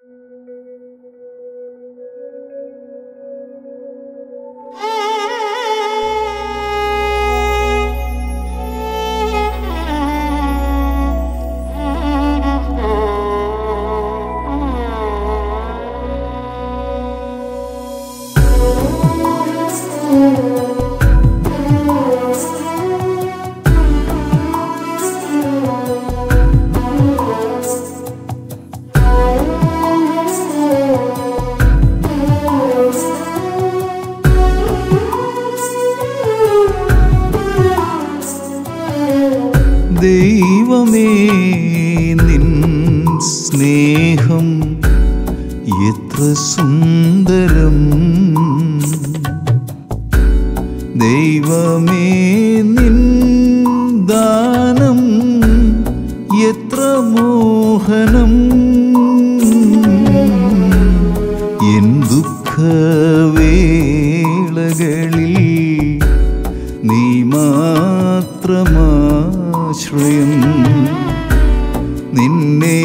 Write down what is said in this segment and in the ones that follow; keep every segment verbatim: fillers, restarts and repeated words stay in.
ദൈവമേ നിൻ സ്നേഹം എത്ര സുന്ദരം, ദൈവമേ നിൻ ദാനം എത്ര മോഹനം, എൻ ദുഃഖവേളകളിൽ നീ മാത്രമാശ്രയം, നിന്നെ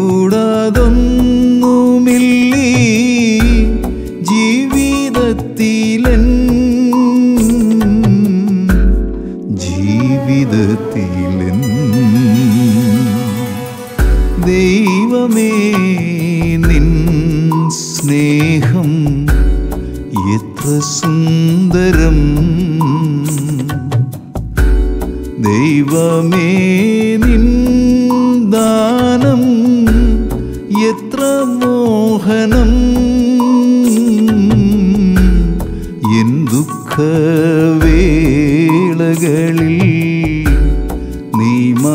കൂടാതൊന്നുമില്ലേ ജീവിതത്തിലൻ ജീവിതത്തിലൻ ദൈവമേ നിൻ സ്നേഹം എത്ര സുന്ദരം, ദൈവമേ നിൻ ദാനം എത്ര മോഹനം, എൻ ദുഃഖവേളകളിൽ നീ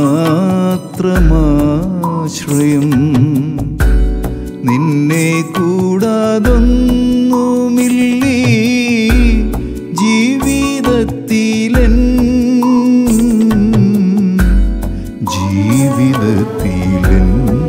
മാത്രമാശ്രയം, നിന്നെ കൂടാതൊന്നുമില്ലേ ജീവിതത്തിലൻ ജീവിതത്തിലൻ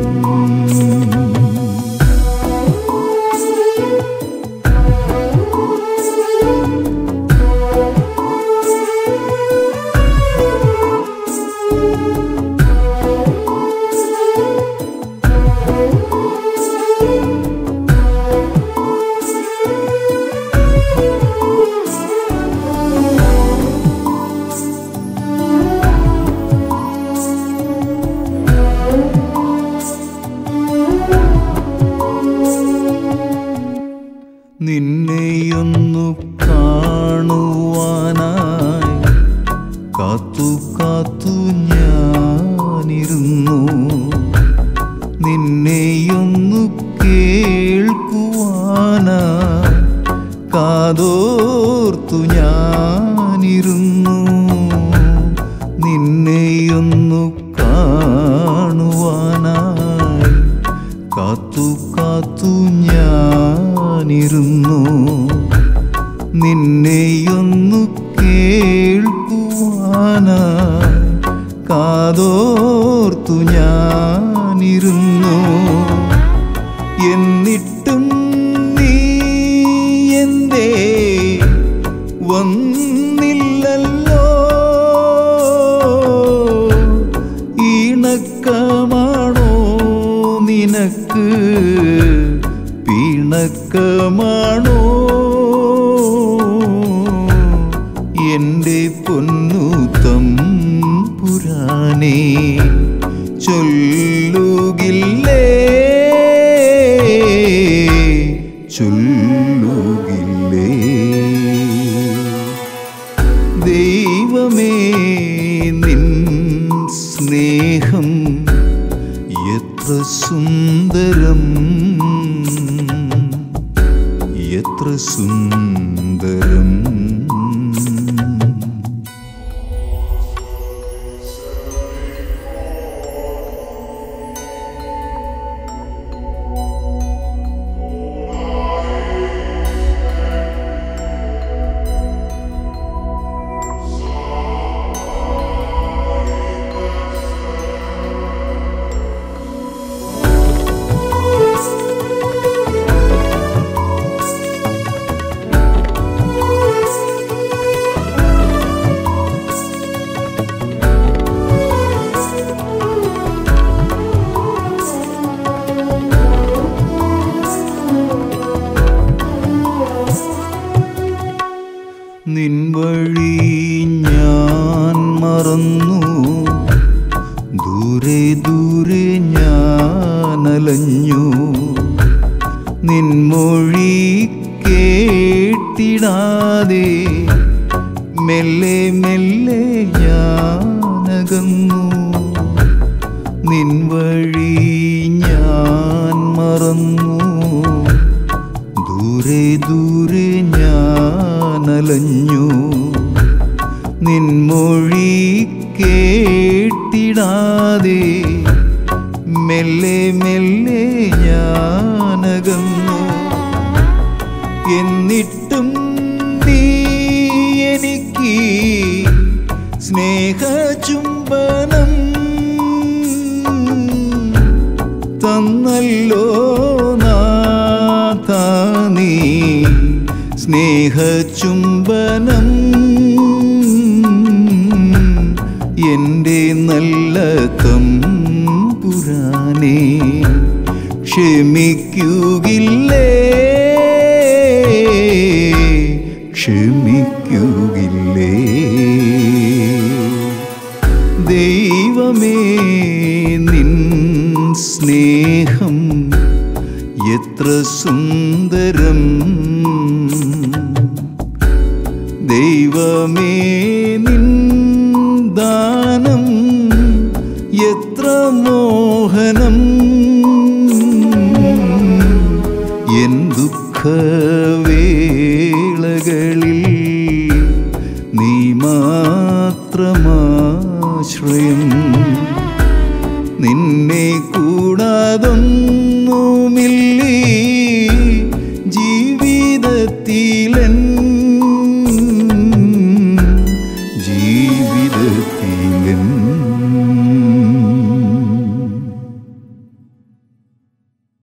നിന്നെയൊന്നു കാണുവാനായി കാത്തു കാത്തു ഞാനിരുന്നു, നിന്നെയൊന്നു കേൾക്കുവാനായി കാതോർത്തു ഞാനിരുന്നു, നിന്നെയൊന്നു കാണുവാനായി കാത്തു കാത്തു ഞാനിരുന്നു, നിന്നെയൊന്നു കേൾക്കുവാനായി കാതോർത്തു ഞാനിരുന്നു, എന്നിട്ടും നീ എന്തേ വന്നില്ലല്ലോ, ഇണക്കമാണോ നിനക്ക് പിണക്കമാണോ, എൻ്റെ പൊന്നു തമ്പുരാനേ ചൊല്ലുകില്ലേ ചൊല്ലുകില്ലേ, ദൈവമേ നിൻ സ്നേഹം എത്ര സുന്ദരം, എത്ര സുന്ദരം. നിൻമൊഴി കേട്ടിടാതെ മെല്ലെ മെല്ലെ ഞാനകന്നു. നിൻ വഴി ഞാൻ മറന്നു. ദൂരെ ദൂരെ ഞാനലഞ്ഞു. നിൻമൊഴി കേട്ടിടാതെ മെല്ലെ മെല്ലെ ഞാനകന്നു. എന്നിട്ടും നീ എനിക്ക് സ്നേഹചുംബനം തന്നല്ലോ നാഥാ. നീ സ്നേഹചുംബനം എൻ്റെ നല്ല തമ്പുരാനേ. ക്ഷമിക്കുകില്ലേ ക്ഷമിക്കുകില്ലേ. ദൈവമേ നിൻ സ്നേഹം എത്ര സുന്ദരം. ദൈവമേ നിൻ ദാനം എത്ര മോഹനം. എൻ ദുഃഖവേളകളിൽ നീ മാത്രമാശ്രയം. നിന്നെ കൂടാതൊന്നുമില്ലേ ജീവിതത്തിലൻ ജീവിതത്തിലൻ.